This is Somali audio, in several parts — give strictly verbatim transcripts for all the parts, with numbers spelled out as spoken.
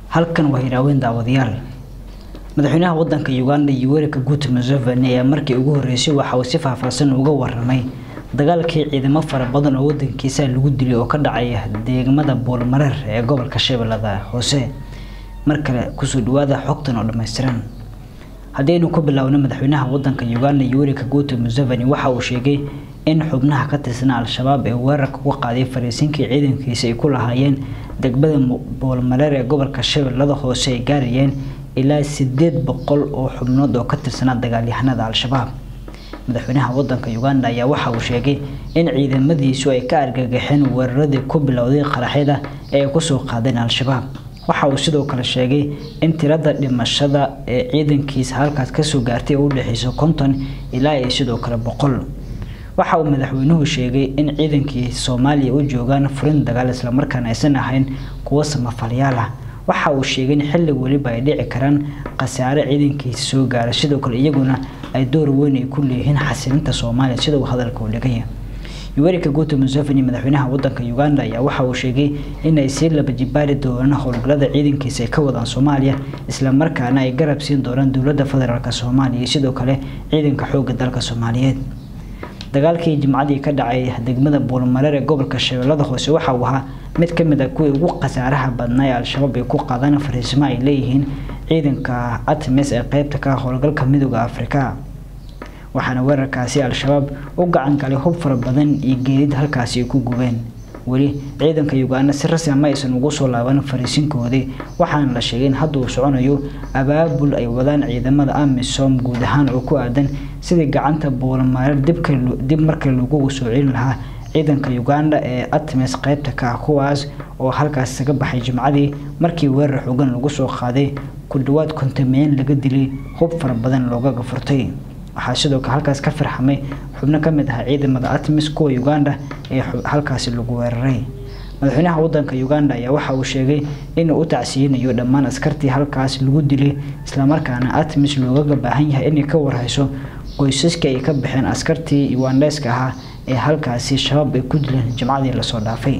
halkan waa hiraaweyn daawadayaal madaxweynaha wadanka Uganda Yoweri Kaguta Museveni ayaa markii ugu horeysay waxa uu si faahfaahsan uga warramay dagaalkii ciidamo fara badan oo wadankiisa lagu dilay oo ka dhacay deegaamada Boolmareer ee gobolka Shabeellaha Hoose markale ku soo dhawaada xogtan oo dhameystiran haddaynu ku bilaawno madaxweynaha wadanka Uganda Yoweri Kaguta Museveni waxa uu sheegay in xubnaha ka tirsan al-shabaab ee weerarka ku qaaday fariisinkii ciidankiisa ay ku lahaayeen degmada Boolmareer ee gobolka Shabeellaha Hoose ay gaarayeen ilaa sideed boqol oo xubnood oo ka tirsan dagaalyahanada al-shabaab madaxweynaha wadanka Uganda ayaa waxa uu sheegay in ciidamadiisu ay ka argagaxeen weeraradii ku bilowday qaraxyada ee ku soo qaadeen al-shabaab waxa uu sidoo kale sheegay in tirada dhimashada ee ciidankiisa halkaas ka soo gaartay u dhaxayso konton ilaa ay sidoo kale boqol waxa uu madaxweynuhu sheegay in ciidankii Soomaaliya u joogaan furin dagaal isla markaana aysan ahayn kuwa samafalyaal ah waxa uu sheegay in xilli waliba ay dhici karaan qasaare ciidankiisa soo gaaray sidoo kale iyaguna ay door weyn ay ku leeyihiin xasilinta Soomaaliya sida uu hadalka u dhigay Yoweri Kaguta Museveni madaxweynaha wadanka Uganda ayaa waxa uu sheegay in ay si laba jibaari doonaan howlgallada ciidankiisa ka wadaan Soomaaliya isla markaana ay garab siin doonaan dawladda federaalka Soomaaliya sidoo kale ciidanka xoogga dalka Soomaaliyeed dagaalkii jimcadii ka dhacay degmada Boolmareer ee gobolka Shabeellaha Hoose waxa uu ahaa mid ka mid ah kuwa ugu qasaaraha badnaa ee al-shabaab ay ku qaadaan fariisimo ay leeyihiin ciidanka ATMIS ee qaybta ka howlgalka midowga Afrika waxaana weerarkaasi al-shabaab u gacan galay hub fara badan iyo geerid halkaasi ku gubeen wali ciidanka Uganda si rasmi ah aysan ugu soo laaban fariisinkoodii waxaana la sheegay in hadda uu soconayo abaabul ay wadaan ciidamada AMISOM guud ahaan oo ku aadan sidii gacanta Boolmareer dibka dib markii lagu soo celin lahaa ciidanka Uganda ee ATMIS qaybta ka kuwaas oo halkaas kaga baxay jimcadii markii weerar xooggan lagu soo qaaday ku dhawaad konton laga dilay hub fara badan looga gafurtay waxa sidoo kale halkaas ka farxamay xubno ka mid ah ciidamada ATMIS kuwa Uganda ee halkaas lagu weeraray madaxweynaha wadanka Uganda ayaa waxa uu sheegay in uu tacsiyinayo dhammaan askartii halkaas lagu dilay isla markaana ATMIS looga baahan yahay in ay ka warhayso qoysaska ay ka baxeen askartii Ugandeska ah ee halkaasi shabaab ay ku dileen jimcadii la soo dhaafay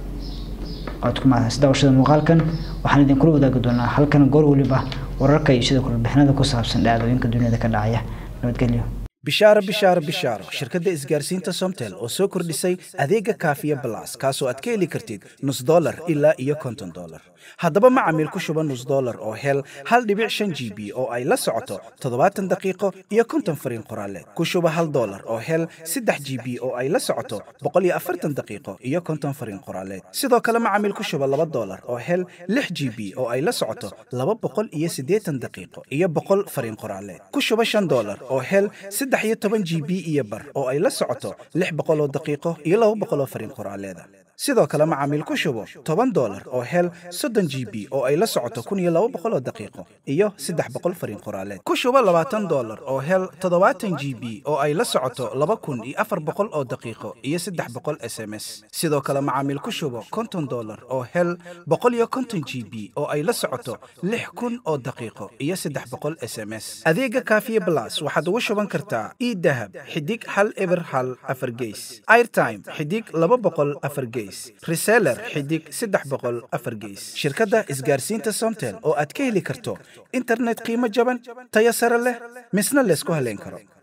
qodkuma daawashada muuqaalkan waxaan idin kula wadaagi doonaa halkan goor waliba wararka iyo sidoo kale bixinada ku saabsan dhacdooyinka dunida ka dhacaya nabadgelyo bishaaro bishaaro bishaaro shirkadda isgaarsiinta Somtel oo soo kordhisay adeega Kaafiya Plus kaasoo aad ka heli kartid nus dollar ilaa iyo konton dollar haddaba macaamiil ku shuba nus dollar oo hel hal dhibic shan G B oo ay la socoto toddobaatan daqiiqo iyo konton fariin qoraaleed ku shuba hal dollar oo hel saddex G B oo ay la socoto boqol iyo afartan daqiiqo iyo konton fariin qoraaleed sidoo kale macaamiil ku shuba laba dollar oo hel lix G B oo ay la socoto laba boqol iyo siddeetan daqiiqo iyo boqol fariin qoraaleed ku shuba shan dollar oo hel saddex iyo toban G B iyo bar oo ay la socoto lix boqol oo daqiiqo iyo laba boqol oo fariin qoraaleed sidoo kale macaamiil ku shubo toban dollar oo hel soddon G B oo ay la socoto kun iyo laba boqol oo daqiiqo iyo saddex boqol fariin qoraaleed ku shubo labaatan dollar oo hel toddobaatan G B oo ay la socoto laba kun iyo afar boqol oo daqiiqo iyo saddex boqol S M S sidoo kale macaamiil ku shubo konton dollar oo hel boqol iyo konton G B oo ay la socoto lix kun oo daqiiqo iyo saddex boqol S M S adeega Kaafiya Plus waxaad ugu shuban kartaa e-dahab xidig hal eber hal afar gees airtime xidig laba boqol afar gees reseller xidig saddex boqol afar gees shirkadda isgaarsiinta Somtel oo aad ka heli karto internet qiimo jaban tayo sare leh misna la isku haleyn karo.